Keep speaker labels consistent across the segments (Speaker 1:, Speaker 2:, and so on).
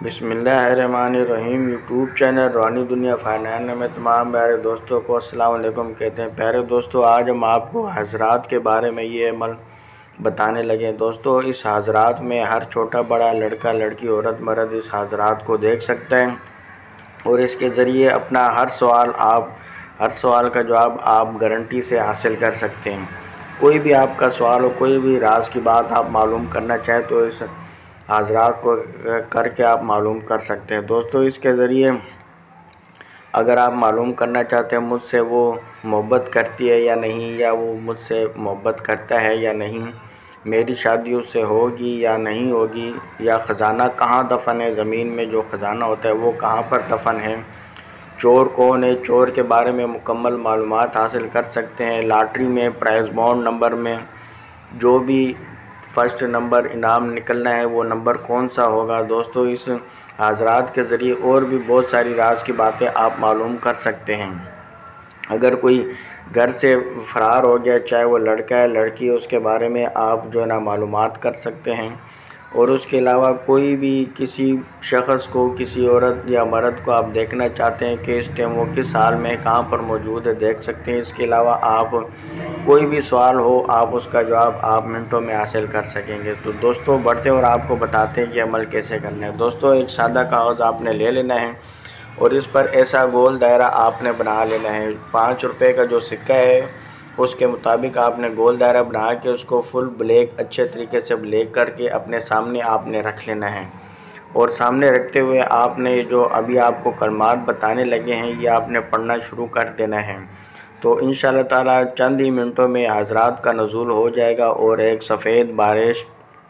Speaker 1: बिस्मिल्लाहिर्रहमानिर्रहीम। YouTube channel रूहानी दुनिया फाइनेंस में तमाम प्यारे दोस्तों को अस्सलाम वालेकुम कहते हैं। प्यारे दोस्तों, आज हम आपको हजरात के बारे में ये अमल बताने लगे हैं। दोस्तों, इस हजरात में हर छोटा बड़ा, लड़का लड़की, औरत मर्द इस हजरात को देख सकते हैं और इसके ज़रिए अपना हर सवाल का जवाब आप गारंटी से हासिल कर सकते हैं। कोई भी आपका सवाल हो, कोई भी राज की बात आप मालूम करना चाहें तो इस हाजरात को करके आप मालूम कर सकते हैं। दोस्तों, इसके ज़रिए अगर आप मालूम करना चाहते हैं मुझसे वो मोहब्बत करती है या नहीं, या वो मुझसे मोहब्बत करता है या नहीं, मेरी शादी उससे होगी या नहीं होगी, या ख़जाना कहाँ दफन है, ज़मीन में जो ख़जाना होता है वो कहाँ पर दफन है, चोर कौन है, चोर के बारे में मुकम्मल मालूमात हासिल कर सकते हैं। लॉटरी में प्राइज़ बॉन्ड नंबर में जो भी फर्स्ट नंबर इनाम निकलना है वो नंबर कौन सा होगा। दोस्तों, इस हाजरात के ज़रिए और भी बहुत सारी राज की बातें आप मालूम कर सकते हैं। अगर कोई घर से फ़रार हो गया, चाहे वो लड़का है लड़की है, उसके बारे में आप जो है ना मालूमात कर सकते हैं। और उसके अलावा कोई भी किसी शख्स को, किसी औरत या मर्द को आप देखना चाहते हैं कि इस टाइम वो किस हाल में कहाँ पर मौजूद है, देख सकते हैं। इसके अलावा आप कोई भी सवाल हो, आप उसका जवाब आप मिनटों में हासिल कर सकेंगे। तो दोस्तों, बढ़ते और आपको बताते हैं कि अमल कैसे करना है। दोस्तों, एक सादा कागज़ आपने ले लेना है और इस पर ऐसा गोल दायरा आपने बना लेना है। 5 रुपये का जो सिक्का है उसके मुताबिक आपने गोल दायरा बना के उसको फुल ब्लैक, अच्छे तरीके से ब्लैक करके अपने सामने आपने रख लेना है। और सामने रखते हुए आपने जो अभी आपको कलमात बताने लगे हैं ये आपने पढ़ना शुरू कर देना है। तो इंशाअल्लाह ताला चंद ही मिनटों में हजरात का नज़ूल हो जाएगा और एक सफ़ेद बारिश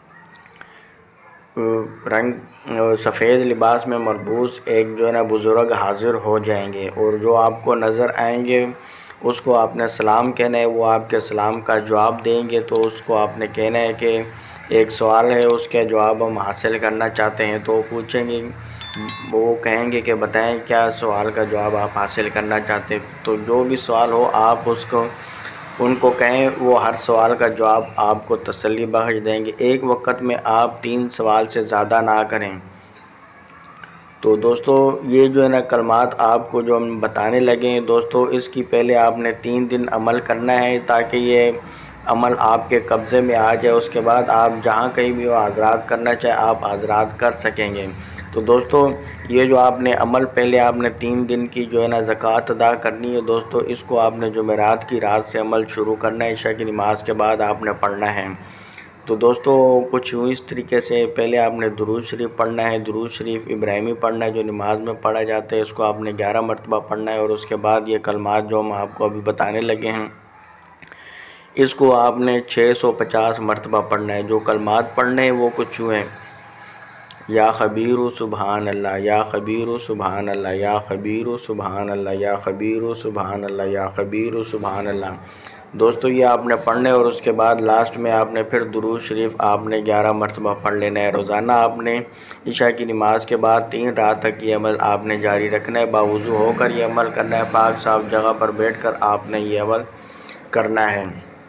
Speaker 1: सफ़ेद लिबास में मलबूस एक जो है ना बुज़ुर्ग हाज़िर हो जाएंगे और जो आपको नज़र आएंगे उसको आपने सलाम कहना है, वो आपके सलाम का जवाब देंगे। तो उसको आपने कहना है कि एक सवाल है, उसके जवाब हम हासिल करना चाहते हैं। तो पूछेंगे, वो कहेंगे कि बताएं क्या सवाल का जवाब आप हासिल करना चाहते हैं। तो जो भी सवाल हो आप उनको कहें, वो हर सवाल का जवाब आपको तसल्ली बख्श देंगे। एक वक्त में आप 3 सवाल से ज़्यादा ना करें। तो दोस्तों, ये जो है ना कलमात आपको जो हम बताने लगे हैं दोस्तों, इसकी पहले आपने 3 दिन अमल करना है ताकि ये अमल आपके कब्ज़े में आ जाए। उसके बाद आप जहाँ कहीं भी हाज़रात करना चाहे आप हाज़रात कर सकेंगे। तो दोस्तों, ये जो आपने अमल पहले आपने 3 दिन की जो है ना ज़कात अदा करनी है। दोस्तों, इसको आपने जुमेरात की रात से अमल शुरू करना है, इशा की नमाज़ के बाद आपने पढ़ना है। तो दोस्तों, कुछ यूँ इस तरीके से पहले आपने दुरूद शरीफ पढ़ना है। दुरूद शरीफ इब्राहिमी पढ़ना है जो नमाज में पढ़ा जाता है, इसको आपने 11 मरतबा पढ़ना है। और उसके बाद ये कलमात जो हम आपको अभी बताने लगे हैं इसको आपने 650 मरतबा पढ़ना है। जो कलमात पढ़ने हैं वो कुछ यूँ हैं, या खबीरु सुबहान अल्लाह, या खबीरु सुबहान अल्लाह, या खबीरु सुबहान अल्लाह, या खबीरु सुबहान अल्लाह, या खबीरु सुबहान अल्लाह। दोस्तों, ये आपने पढ़ने और उसके बाद लास्ट में आपने फिर दुरूद शरीफ आपने 11 मरतबा पढ़ लेना है। रोज़ाना आपने इशा की नमाज़ के बाद 3 रात तक ये अमल आपने जारी रखना है। बावुज़ू होकर ये अमल करना है, पाक साफ जगह पर बैठकर आपने ये अमल करना है।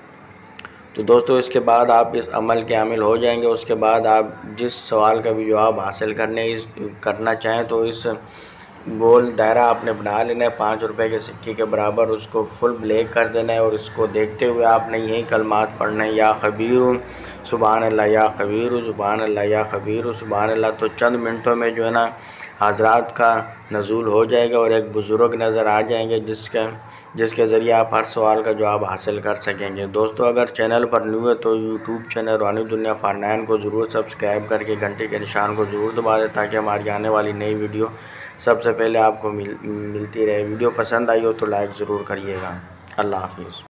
Speaker 1: तो दोस्तों, इसके बाद आप इस अमल के आमिल हो जाएंगे। उसके बाद आप जिस सवाल का भी जवाब हासिल करना चाहें तो इस गोल दायरा आपने बना लेना है 5 रुपये के सिक्के के बराबर, उसको फुल ब्लैक कर देना है और इसको देखते हुए आपने यही कलमात पढ़ना है, या खबीर सुबहान अल्लाह, या खबीर सुबहान अल्लाह, या खबीर सुबहान अल्लाह। तो चंद मिनटों में जो है ना हजरात का नज़ूल हो जाएगा और एक बुज़ुर्ग नज़र आ जाएंगे जिसके ज़रिए आप हर सवाल का जवाब हासिल कर सकेंगे। दोस्तों, अगर चैनल पर न्यू है तो यूट्यूब चैनल रूहानी दुनिया फाइनेंस को ज़रूर सब्सक्राइब करके घंटे के निशान को ज़रूर दबा दें ताकि हमारी आने वाली नई वीडियो सबसे पहले आपको मिलती रहे। वीडियो पसंद आई हो तो लाइक ज़रूर करिएगा। अल्लाह हाफिज़।